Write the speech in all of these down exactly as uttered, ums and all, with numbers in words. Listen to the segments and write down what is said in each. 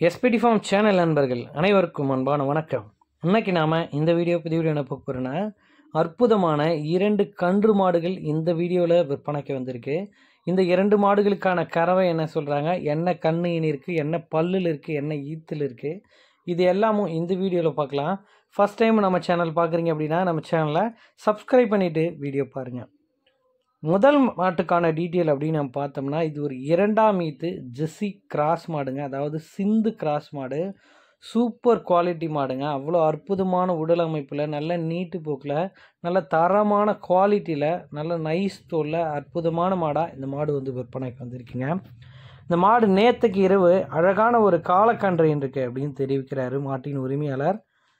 SPD form channel நண்பர்கள் அனைவருக்கும் அன்பான வணக்கம். இன்னைக்கு நாம இந்த வீடியோ பதிவில் என்ன பார்க்க போறோம்னா, அற்புதமான இரண்டு கன்று மாடுகள் இந்த வீடியோவில் விற்பனைக்கு வந்திருக்கு. இந்த இரண்டு மாடுகளுக்கான கறவை என்ன சொல்கிறாங்க, என்ன கண்ணு இனி இருக்குது, என்ன பல்லில் இருக்குது, என்ன ஈத்தில் இருக்குது, இது எல்லாமும் இந்த வீடியோவில் பார்க்கலாம். ஃபஸ்ட் டைம் நம்ம சேனல் பார்க்குறீங்க அப்படின்னா நம்ம சேனலை சப்ஸ்கிரைப் பண்ணிவிட்டு வீடியோ பாருங்கள். முதல் மாட்டுக்கான டீட்டெயில் அப்படின்னு நம்ம பார்த்தோம்னா, இது ஒரு இரண்டாம் ஈத்து ஜெர்சி கிராஸ் மாடுங்க. அதாவது சிந்து கிராஸ் மாடு. சூப்பர் குவாலிட்டி மாடுங்க. அவ்வளோ அற்புதமான உடல் அமைப்பில், நல்ல நீட்டு போக்கில், நல்ல தரமான குவாலிட்டியில், நல்ல நைஸ் தோலில் அற்புதமான மாடாக இந்த மாடு வந்து விற்பனைக்கு வந்திருக்குங்க. இந்த மாடு நேற்றுக்கு இரவு அழகான ஒரு காலக்கன்று இருக்குது அப்படின்னு தெரிவிக்கிறாரு மாட்டின் உரிமையாளர்.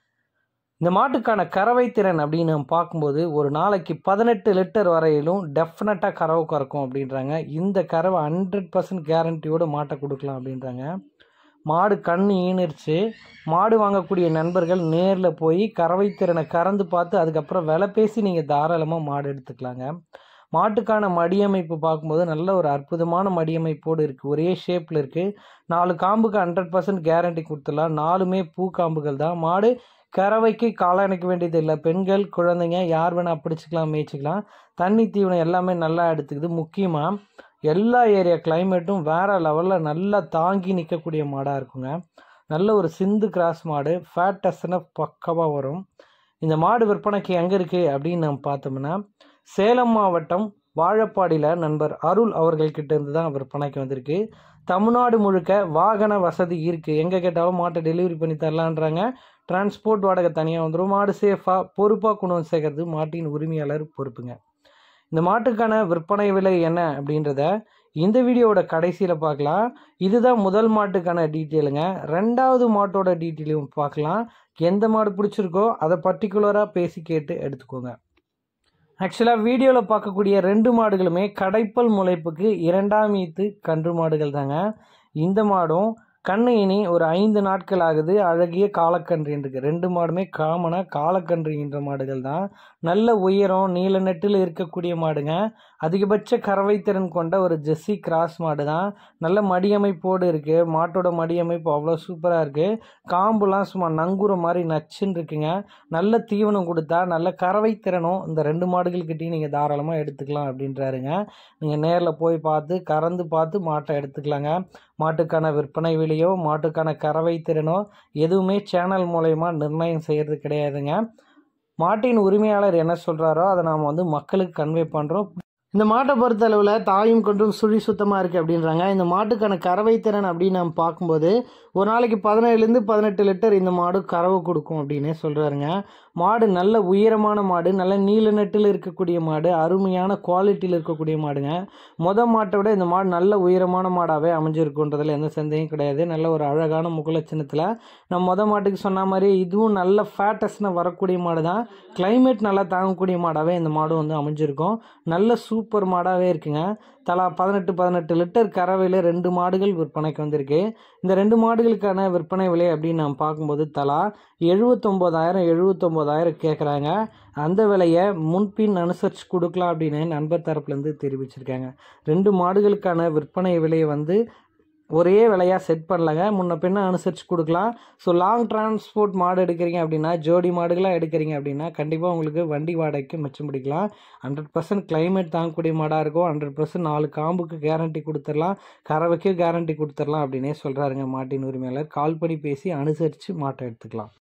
இந்த மாட்டுக்கான கறவை திறன் அப்படின்னு நம்ம பார்க்கும்போது ஒரு நாளைக்கு பதினெட்டு லிட்டர் வரையிலும் டெஃபினட்டாக கறவை கறக்கும் அப்படின்றாங்க. இந்த கறவை ஹண்ட்ரட் பர்சன்ட் கேரண்டியோடு மாட்டை கொடுக்கலாம் அப்படின்றாங்க. மாடு கண் ஈனிருச்சு. மாடு வாங்கக்கூடிய நண்பர்கள் நேரில் போய் கறவை திறனை கறந்து பார்த்து அதுக்கப்புறம் விலை பேசி நீங்கள் தாராளமாக மாடு எடுத்துக்கலாங்க. மாட்டுக்கான மடியமைப்பு பார்க்கும்போது நல்ல ஒரு அற்புதமான மடியமைப்போடு இருக்குது. ஒரே ஷேப்பில் இருக்குது. நாலு காம்புக்கு ஹண்ட்ரட் பர்சன்ட் கேரண்டி கொடுத்துடலாம். நாலுமே பூ காம்புகள் தான். மாடு கறவைக்கு காலணைக்க வேண்டியது இல்லை. பெண்கள் குழந்தைங்க யார் வேணால் பிடிச்சிக்கலாம், மேய்ச்சிக்கலாம். தண்ணி தீவனம் எல்லாமே நல்லா எடுத்துக்குது. முக்கியமாக எல்லா ஏரியா கிளைமேட்டும் வேறு லெவலில் நல்லா தாங்கி நிற்கக்கூடிய மாடாக இருக்குங்க. நல்ல ஒரு சிந்து கிராஸ் மாடு. ஃபேட் டெஸ்ட்னா பக்கவாக வரும். இந்த மாடு விற்பனைக்கு எங்கே இருக்குது அப்படின்னு நம்ம பார்த்தோம்னா, சேலம் மாவட்டம் வாழப்பாடியில் நண்பர் அருள் அவர்கள்கிட்ட இருந்து தான் விற்பனைக்கு வந்திருக்கு. தமிழ்நாடு முழுக்க வாகன வசதி இருக்குது. எங்கே கேட்டாலும் மாட்டை டெலிவரி பண்ணி தரலான்றாங்க. டிரான்ஸ்போர்ட் வாடகை தனியாக வந்துடும். மாடு சேஃபாக பொறுப்பாக கொண்டு வந்து சேர்க்கறது மாட்டின் உரிமையாளர் பொறுப்புங்க. இந்த மாட்டுக்கான விற்பனை விலை என்ன அப்படின்றத இந்த வீடியோவோட கடைசியில் பார்க்கலாம். இதுதான் முதல் மாட்டுக்கான டீட்டெயிலுங்க. ரெண்டாவது மாட்டோட டீட்டெயிலும் பார்க்கலாம். எந்த மாடு பிடிச்சிருக்கோ அதை பர்டிகுலராக பேசி கேட்டு எடுத்துக்கோங்க. ஆக்சுவலாக வீடியோவில் பார்க்கக்கூடிய ரெண்டு மாடுகளுமே கடைப்பல் முளைப்புக்கு இரண்டாம் ஈத்து கன்று மாடுகள் தாங்க. இந்த மாடும் கண்ணு இனி ஒரு ஐந்து நாட்கள் ஆகுது. அழகிய காலக்கன்று இருக்குது. ரெண்டு மாடுமே காமனாக காலக்கன்று என்ற மாடுகள் தான். நல்ல உயரம் நீல நெட்டில் இருக்கக்கூடிய மாடுங்க. அதிகபட்ச கறவை திறன் கொண்ட ஒரு ஜெர்சி கிராஸ் மாடு தான். நல்ல மடியமைப்போடு இருக்குது. மாட்டோட மடியமைப்பு அவ்வளோ சூப்பராக இருக்குது. காம்புலாம் சும்மா நங்குற மாதிரி நச்சுன்னு இருக்குங்க. நல்ல தீவனம் கொடுத்தா நல்ல கறவை திறனும் இந்த ரெண்டு மாடுகள்கிட்டையும் நீங்கள் தாராளமாக எடுத்துக்கலாம் அப்படின்றாருங்க. நீங்கள் நேரில் போய் பார்த்து கறந்து பார்த்து மாட்டை எடுத்துக்கலாங்க. மாட்டுக்கான விற்பனை விலையோ மாட்டுக்கான கறவை திறனோ எதுவுமே சேனல் மூலயமா நிர்ணயம் செய்கிறது கிடையாதுங்க. மாட்டின் உரிமையாளர் என்ன சொல்கிறாரோ அதை நாம் வந்து மக்களுக்கு கன்வே பண்ணுறோம். இந்த மாட்டை பொறுத்த அளவில் தாயும் கொண்டும் சுழி சுத்தமாக இருக்குது அப்படின்றாங்க. இந்த மாட்டுக்கான கறவை திறன் அப்படின்னு நம்ம பார்க்கும்போது ஒரு நாளைக்கு பதினேழுலேருந்து பதினெட்டு லிட்டர் இந்த மாடு கறவை கொடுக்கும் அப்படின்னே சொல்கிறாருங்க. மாடு நல்ல உயரமான மாடு. நல்ல நீல நெட்டில் இருக்கக்கூடிய மாடு. அருமையான குவாலிட்டியில் இருக்கக்கூடிய மாடுங்க. மொத மாட்டை விட இந்த மாடு நல்ல உயரமான மாடாகவே அமைஞ்சிருக்குன்றதில் எந்த சந்தேகம் கிடையாது. நல்ல ஒரு அழகான முகலட்சணத்தில் நம்ம மொத மாட்டுக்கு சொன்ன மாதிரி இதுவும் நல்ல ஃபேட்டஸ்னால் வரக்கூடிய மாடு தான். கிளைமேட் நல்லா தாங்கக்கூடிய மாடாகவே இந்த மாடும் வந்து அமைஞ்சிருக்கும். நல்ல சூப்பர் மாடாகவே இருக்குங்க. தலா பதினெட்டு பதினெட்டு லிட்டர் கறவையில் ரெண்டு மாடுகள் விற்பனைக்கு வந்திருக்கு. இந்த ரெண்டு மாடுகளுக்கான விற்பனை விலை அப்படின்னு நம்ம பார்க்கும்போது தலா எழுபத்தொம்போதாயிரம் எழுபத்தொம்போதாயிரம் கேட்குறாங்க. அந்த விலையை முன்பின் அனுசரித்து கொடுக்கலாம் அப்படின்னு நண்பர் தரப்புலேருந்து தெரிவிச்சிருக்காங்க. ரெண்டு மாடுகளுக்கான விற்பனை விலையை வந்து ஒரே விலையாக செட் பண்ணலங்க. முன்ன பின்ன அனுசரித்து கொடுக்கலாம். ஸோ லாங் டிரான்ஸ்போர்ட் மாடு எடுக்கிறீங்க அப்படின்னா, ஜோடி மாடுகளாக எடுக்கிறீங்க அப்படின்னா கண்டிப்பாக உங்களுக்கு வண்டி வாடகைக்கு மிச்சம் பிடிக்கலாம். ஹண்ட்ரட் பர்சன்ட் கிளைமேட் தாங்கக்கூடிய மாடாக இருக்கும். ஹண்ட்ரட் பர்சன்ட் நாலு காம்புக்கு கேரண்டி கொடுத்துடலாம். கறவைக்கு கேரண்டி கொடுத்துடலாம் அப்படின்னே சொல்கிறாருங்க மாட்டின் உரிமையாளர். கால் பண்ணி பேசி அனுசரித்து மாட்டை எடுத்துக்கலாம்.